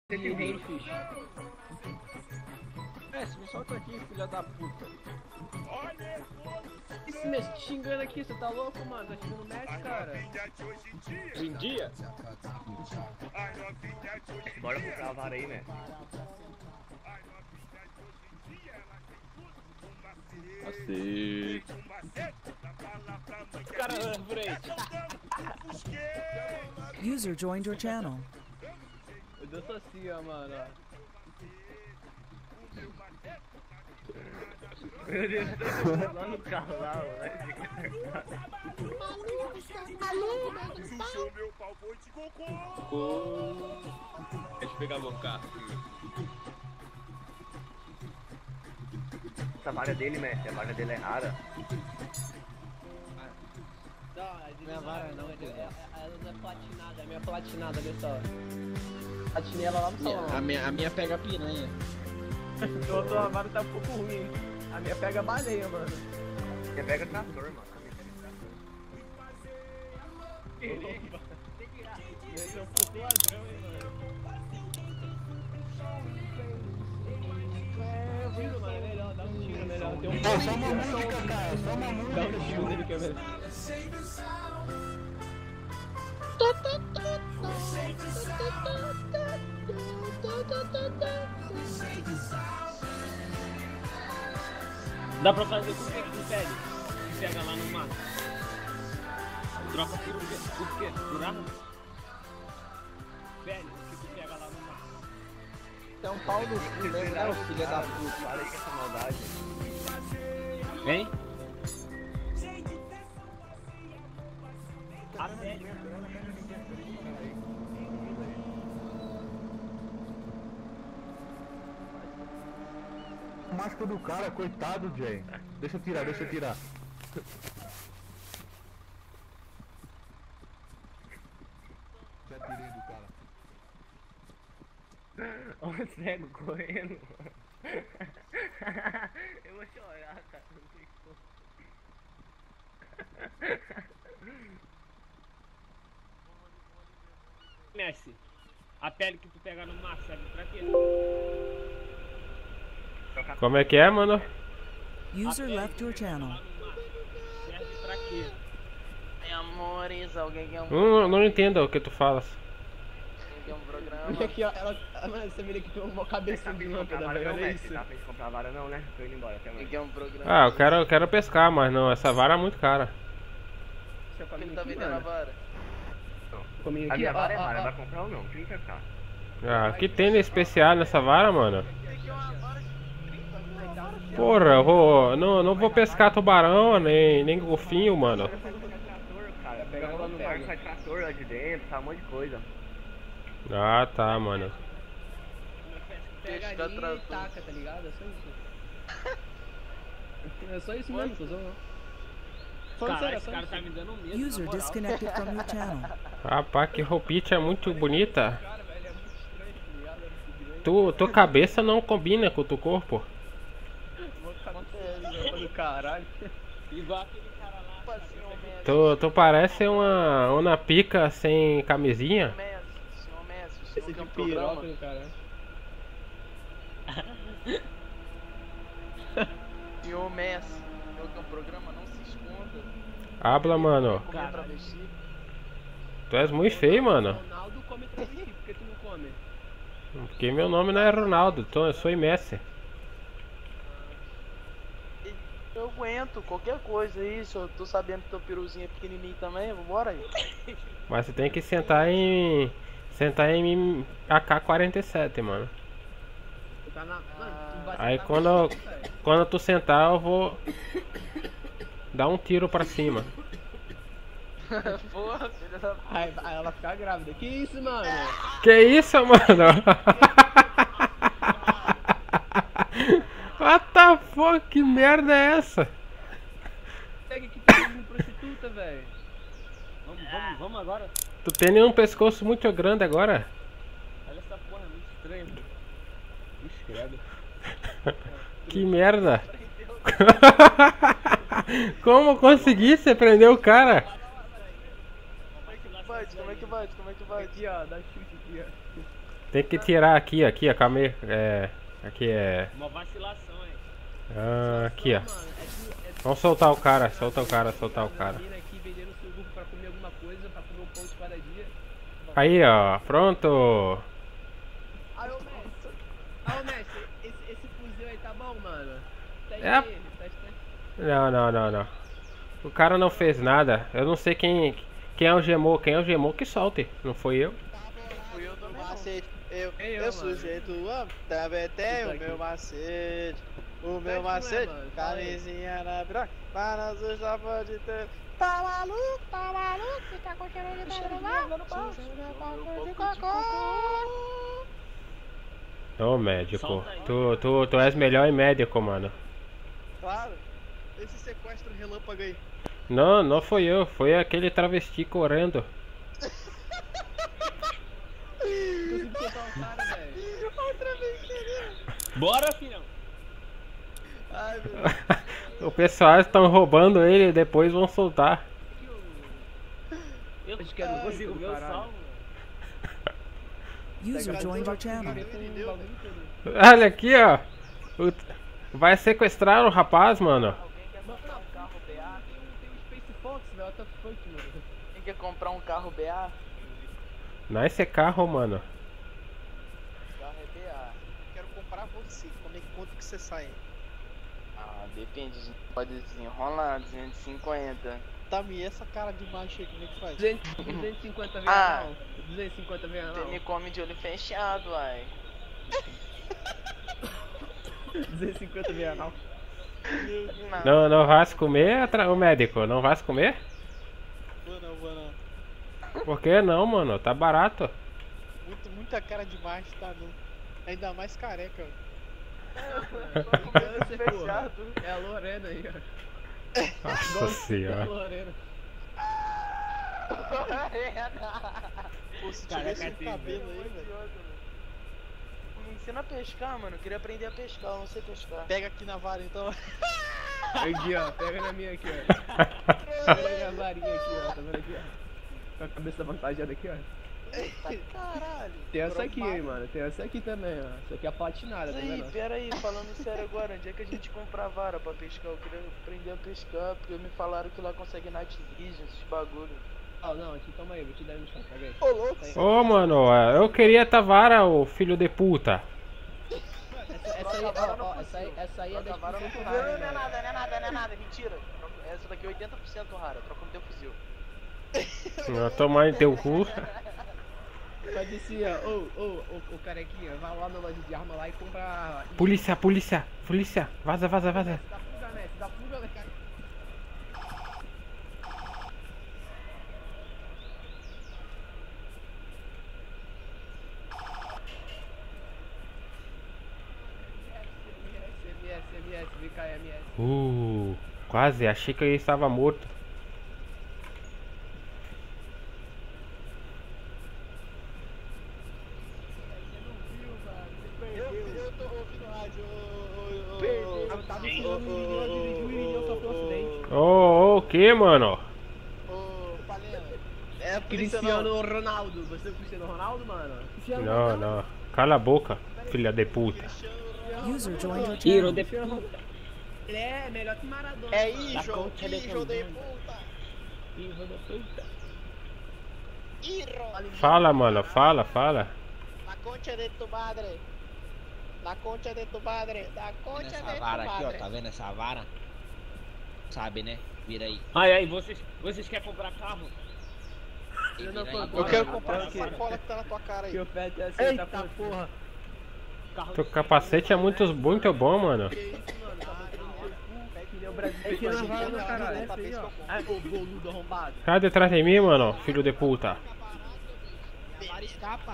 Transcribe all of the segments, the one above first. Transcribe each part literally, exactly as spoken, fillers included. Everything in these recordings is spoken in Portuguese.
Ele Renfish. É, me solta aqui, filha da puta. Esse Messi te xingando aqui, você tá louco, mano? Tá xingando o Messi, cara. Em dia? Bora comprar a vara aí, né? Assim. Os caras na frente. User joined your channel. Eu danço assim, ó, mano. Ó. Meu Deus, tá lá no carro lá, moleque. Sushou meu pau, foi de cocô. Deixa eu pegar meu carro. Essa vaga dele, mestre, a vaga dele é rara. Não, a minha vara não, é, é, ela não é platinada, é minha platinada, olha só. Platinei ela lá no salão. A minha, a minha pega piranha. Então a tua vara tá um pouco ruim. A minha pega baleia, mano. Você pega trator, mano. Esse é um puto ladrão, hein, mano. Tiro, mano, é melhor, dá um tiro, é melhor. Tem um É só uma música, cara, só uma música. Dá um tiro nele que é melhor. Dá pra fazer com o que de pele? Que pega lá no mato. Troca por o quê? Por quê? Por arma? Pele, o que tu pega lá no mato? É um pau no cu, né, né, filho da puta. Fala aí com essa maldade. Vem? A pele. A máscara do cara, coitado, Jay. Deixa eu tirar, deixa eu tirar. Já tirei do cara. Olha o cego correndo. Eu vou chorar, cara. Não tem como. Messi, a pele que tu pega no mato serve pra quê? Como é que é, mano? User left your channel. Serve pra quê? Ai, amores, alguém quer um, Não, não entendo o que tu falas. alguém quer um programa? Olha aqui, ó, ela, mano, essa menina aqui tem uma cabeça de lâmpada, velho, olha isso. Tá pra gente comprar a vara não, né? Tô indo embora, até Alguém mais. quer um programa? Ah, eu quero, eu quero pescar, mas não, essa vara é muito cara. Deixa eu Ele tá vendendo a vara? Comigo A aqui, minha ó, vara é ó, rara, ó. vai comprar ou não? Quem quer ficar? Ah, que tem de especial nessa vara, mano? Tem aqui uma vara de trinta mil. Porra, eu vou, não, não vou pescar tubarão, nem, nem golfinho, mano. Trator, cara. Pega lá no mar, sai trator lá de dentro, sai um monte de coisa. Ah, tá, mano. Pega Pesca ali e trator. taca, tá ligado? É só isso. É só isso mesmo, cuzão. Falando Caralho, sério, é esse só cara isso. tá me dando medo, na User moral. disconnected from your channel. Rapaz, que roupinha é muito bonita. Cara, velho, é muito estranho, tá ligado? É muito grande. Tu, tua cabeça não combina com o teu corpo. Vou ficar no velho do caralho. Igual aquele cara lá. Senhor Messi, Tu, tu parece uma, uma pica sem camisinha. Messi, senhor Messi, o Esse senhor de quer um piroca programa? do caralho. Senhor Messi, o senhor quer um programa? Não se esconda. Habla, mano. Comer travesti. Tu és muito feio, mano. Ronaldo come travesti, por que tu não come? Porque meu nome não é Ronaldo, então eu sou Messi. Eu aguento qualquer coisa isso, eu tô sabendo que teu peruzinho é pequenininho também, vambora aí. Mas você tem que sentar em. Sentar em A K quarenta e sete, mano. Tu tá na. Mano, tu vai Aí sentar quando, no eu- chão, velho. quando tu sentar eu vou dar um tiro pra cima. Porra, filha da... Aí, aí ela ficar grávida. Que isso, mano? Que isso, mano? What the fuck? Que merda é essa? Pega que tá pedindo prostituta, velho. Vamos, vamos, vamos agora. Tu tem um pescoço muito grande agora. Olha essa porra, é muito estranho. Ixi, credo. Que merda. Como conseguisse prender o cara? Como é que bate? Como é que bate? Como é que bate? Aqui, ó, dá chute aqui, ó. Tem que tirar aqui, aqui, ó, calma aí. É. Aqui é. Uma vacilação, hein? Ah, aqui, ó. Mano, é tu, é tu, Vamos soltar o cara, solta o cara, soltar o cara. mina aqui vendendo suruco pra comer alguma coisa, pra comer um pão de cada dia. Aí, ó, pronto. Aí, ô mestre. Aí, ô mestre, esse, esse fuzil aí tá bom, mano? Teste É. ele, teste ele. Não, não, não, não. O cara não fez nada. Eu não sei quem, quem é o Gemô, quem é o Gemô que solte. Não foi eu. Fui eu também. Macete. Eu, Nem eu, eu mano. sujeito amo, também tenho o Puta meu que- macete. O Como é meu que não é, macete, mano? Fala aí. camisinha na broca, para nos já pode ter. Tá maluco, tá maluco, fica com cheiro de barulho no pau. De cocô. Ô, médico. Solta aí. Tu, tu, tu és melhor em médico, mano. Claro. Esse sequestro relâmpago aí. Não, não foi eu. Foi aquele travesti correndo. Consegui soltar o cara, velho. Outra vez, entendeu? Bora, filhão! Ai, meu Deus. O pessoal estão roubando ele e depois vão soltar. Eu Acho que é no consigo ver o caralho. salvo. User joined your channel. Entendeu? Olha aqui, ó. O- Vai sequestrar o rapaz, mano. Alguém quer comprar um carro B A? Tem um, tem um Space Fox, velho. What the fuck, mano? Quem quer comprar um carro B A? Não é esse carro, mano. Carro é B A. Quero comprar você. Como é que quanto que você sai? Ah, depende. A gente pode desenrolar duzentos e cinquenta. Tá, e essa cara de macho aí, como é que faz? duzentos, duzentos e cinquenta Ah. reais, não. duzentos e cinquenta reais, Você não. me come de olho fechado, ai. duzentos e cinquenta reais, não. Não, Não, não vais comer, atra- o médico? Não vais comer? vou não, vou não. Por que não, mano? Tá barato. Muito, muita cara de macho, tá não. Ainda mais careca. Câncer, porra. É a Lorena aí, ó. Nossa senhora. Lorena. Pô, se Careca tivesse um tem, cabelo aí, velho. Me ensina a pescar, mano. Eu queria aprender a pescar, eu não sei pescar. Pega aqui na vara então. Aqui, ó. Pega na minha aqui, ó. Pega na minha varinha aqui, ó. Tá vendo aqui, ó? Com a cabeça avantajada aqui, ó. Caralho. Tem essa aqui, hein, mano. Tem essa aqui também, ó. Essa aqui é platinada, tá Aí, vendo? pera aí, falando sério agora, onde é que a gente compra a vara pra pescar? Eu queria aprender a pescar, porque me falaram que lá consegue Night Vision, esses bagulho. Ó, não, aqui, toma aí, vou te dar no chão, pega aí. Ô, louco! Ô, mano, eu queria tavara, ô filho de puta. Essa, essa aí, ó, ó, essa aí, essa aí é da Vara não exposição fuzil. rara, Não é né? nada, não é nada, não é nada, mentira. Essa daqui é oitenta por cento rara, troca no teu fuzil. Não tomar em teu cu. Só disse, ó, ô, ô, ô, ô, carequinha, vai lá na loja de arma lá e compra... Polícia, polícia, polícia. Vaza, vaza, vaza. Dá fuga, né? Dá fuga, né, cara? M S, M S, V K M S. Uh, quase, achei que eu estava morto. Eu, eu tô ouvindo rádio, ô, ô, ô, Perdeu, eu tava ensinando o menino a dirigir, o menino sofreu um acidente. Ô, ô, o que, mano? ô, Palena. É a polícia Cristiano não. Ronaldo, você é o Cristiano Ronaldo, mano? Não, não. Cala a boca, filha de puta. User joined your Tiro channel. de puta. Ele é melhor que Maradona. É mano. hijo, concha de hijo de cambada. puta. Filho de puta. Hijo. Fala, mano, fala, fala. La concha de tu madre. La concha de tu madre. La concha de Essa tu vara aqui, ó, madre. tá vendo essa vara? Sabe, né? Vira aí. Ai, ai, vocês, vocês querem comprar carro? Eu não Vira aí. compro. Eu quero Bora, comprar bora, essa bora. sacola que tá na tua cara aí. Que oferta é essa? Eita Tá com- porra! Carro Teu capacete é muito, muito bom, mano. Que isso, mano? Tá batendo no teu cu, que nem o Brasil É fez que com a na gente, vara né, do caralho? essa aí, ó. Ai, ô, boludo arrombado. Sai de trás de mim, mano, filho de puta. Minha vara escapa.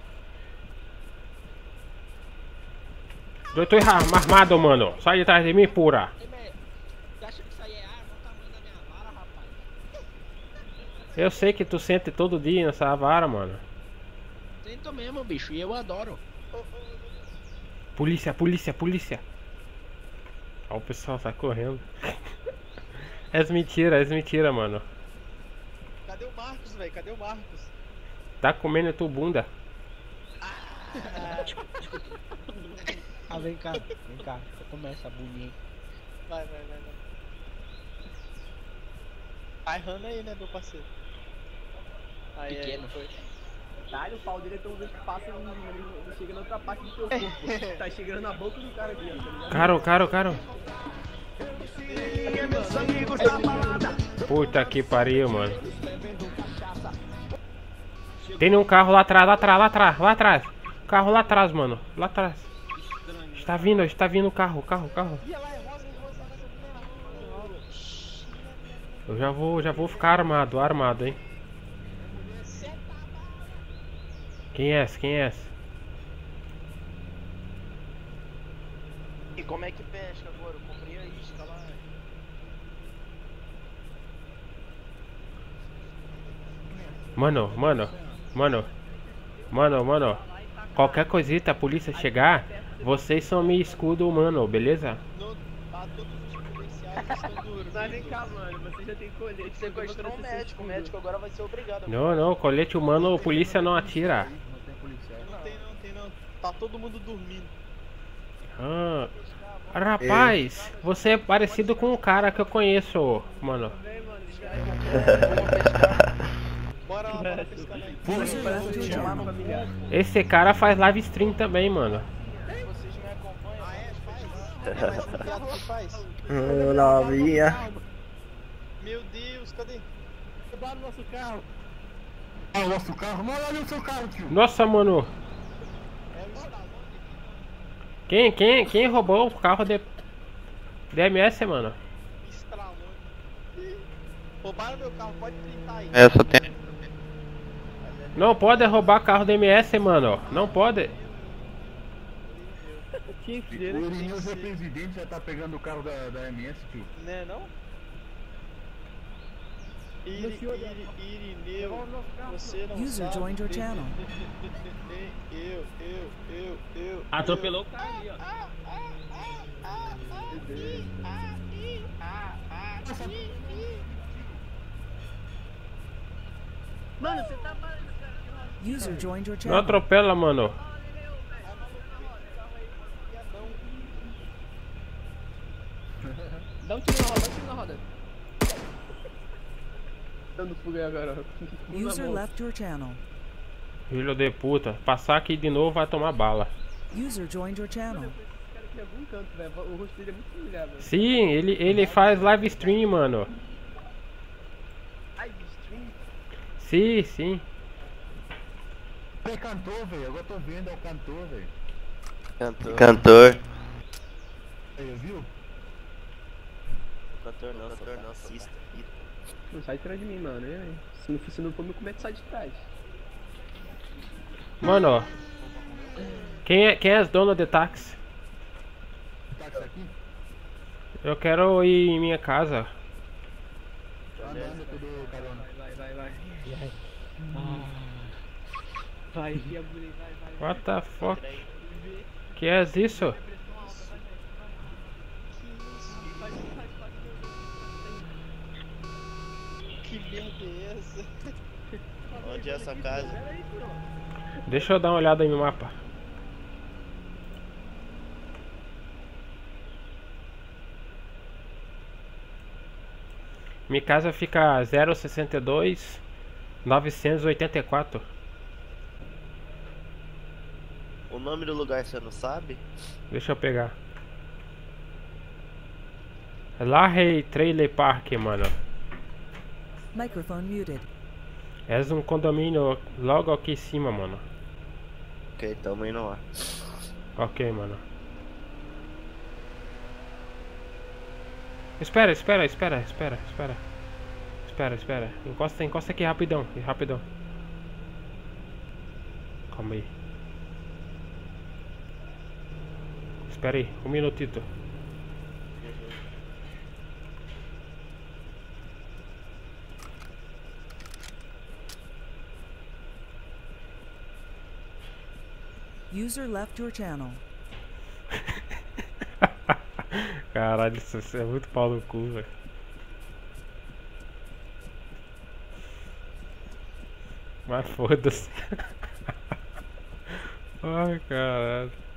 Eu tô erra- armado, mano. Sai de trás de mim, pura. Ei, velho, você acha que isso aí é arma? Olha o tamanho da minha vara, rapaz. Eu sei que tu sente todo dia nessa vara, mano. Tento mesmo, bicho, e eu adoro. Polícia, polícia, polícia. Ó, o pessoal tá correndo. É mentira, é mentira, mano. Cadê o Marcos, velho? Cadê o Marcos? Tá comendo tua bunda. Ah, vem cá, vem cá. Começa a boninha. Vai, vai, vai, vai. Vai rando aí, né, meu parceiro? Aí, Pequeno. aí, foi. Detalhe, o pau dele é tão grande que passa e não, não chega na outra parte do teu corpo. Tá chegando na boca do cara aqui, ó. Tá ligado? Caro, caro, caro. Puta que pariu, mano. Tem um carro lá atrás, lá atrás, lá atrás, lá atrás. Carro lá atrás, mano. Lá atrás. Está vindo, está vindo o carro, o carro, o carro. Eu já vou, já vou ficar armado, armado, hein. Quem é esse? Quem é esse? E como é que pesca agora? Eu comprei a isca lá. Mano, mano, mano, mano, mano. Qualquer coisita, a polícia chegar, vocês são meu escudo humano, beleza? Não, tá, todos os policiais estão dormindo. Mas vem cá, mano, você já tem colete. Sequestrou um médico, o médico agora vai ser obrigado. Não, não, colete humano, a polícia não atira. Não tem não, tem não. Tá todo mundo dormindo. Ah, rapaz, você é parecido com um cara que eu conheço, mano. Bora lá, bora pescar lá. User left your channel. Esse cara faz live stream também, mano. Vocês me acompanham? Ah, é? Faz. Mas que viado que faz? Novinha. Meu Deus, cadê? Levaram o nosso carro. Ah, o nosso carro? Não, olha o seu carro, tio. Nossa, mano. É o Stallone. Quem, quem, quem roubou o carro de D M S, mano? Stallone. Roubaram meu carro, pode printar aí. É, só tem. Não pode roubar carro D M S, mano. Não pode. Tinha que ser, O né? Irineu já é presidente, já tá pegando o carro da, da M S, tio. Né, não? Iri, Iri, Irineu, você não User sabe. joined your channel. Eu, eu, eu, eu. Atropelou o cara ali, ó. Mano, você tá falando, cara. User joined your Não channel. atropela, mano. Dá um tiro na roda, dá um tiro na roda. Dando fuga agora. User left your channel. Filho de puta. Passar aqui de novo vai tomar bala. User joined your channel. Esse cara aqui em algum canto, velho. O rosto dele é muito familiar, velho. Sim, ele, ele faz live stream, mano. Ai, stream. Sim, sim. É cantor, velho. Agora tô vendo, é o cantor, velho. Cantor. Cantor. Aí, viu? Cantor não, cantor não, assista. Não sai de trás de mim, mano. né? Se não, se não for me comer, tu sai de trás. Mano, ó. Quem é, quem é as donas de táxi? Táxi aqui? Eu quero ir em minha casa. Anda, anda, tudo carona. Vai, vai, vai. Ah. Vai, que agulha, vai, vai. What the fuck? Que é isso? Que merda é essa? Onde é essa casa? Deixa eu dar uma olhada no mapa. Minha casa fica zero sessenta e dois novecentos e oitenta e quatro. O nome do lugar você não sabe? Deixa eu pegar. Larrey Trailer Park, mano. Microphone muted. É um condomínio logo aqui em cima, mano. Ok, tamo indo lá. Ok, mano. Espera, espera, espera, espera, espera. Espera, espera. Encosta, encosta aqui rapidão, rapidão. Calma aí. Espera aí, um minutito. User left your channel. Caralho, isso é muito pau no cu, velho. Mas foda-se. Ai, caralho.